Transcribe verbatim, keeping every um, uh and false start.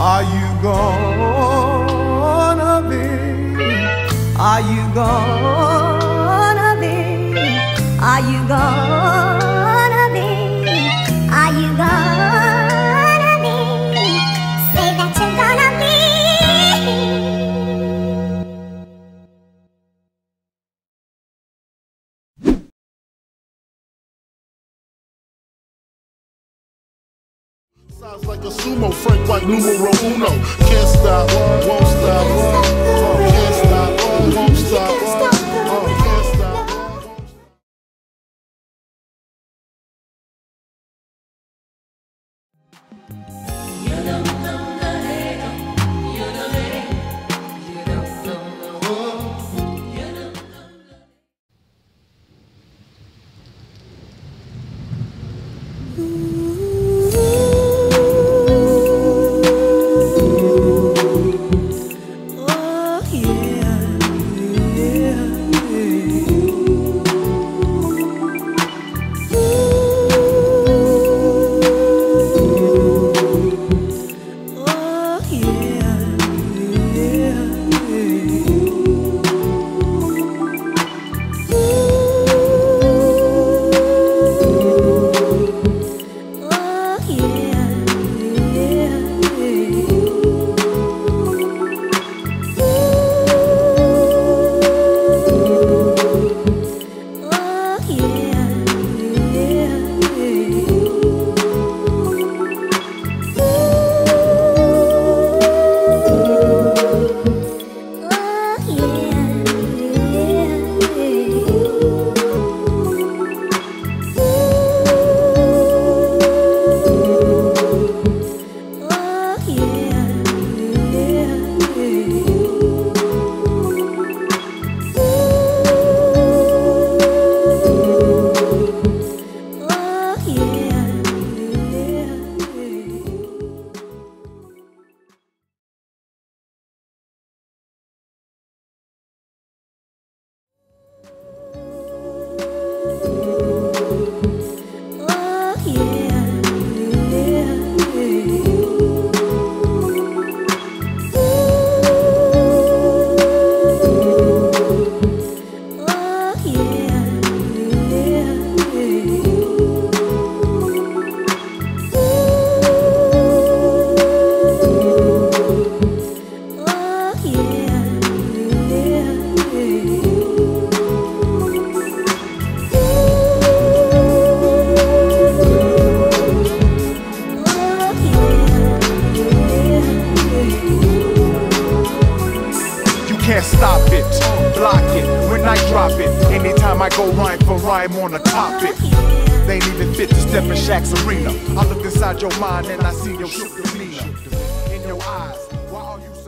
Are you gonna be? Are you gonna be? Are you gonna be? Are you gonna be? Say that you're gonna be. Sounds like a sumo, Frank White numero uno. Can't stop, won't stop, uh, can't stop, won't stop, uh, can't stop. Can't stop it, block it, when I drop it. Anytime I go rhyme for rhyme on a topic. They ain't even fit to step in Shaq's arena. I look inside your mind and I see your shook demeanor in your eyes. Why are you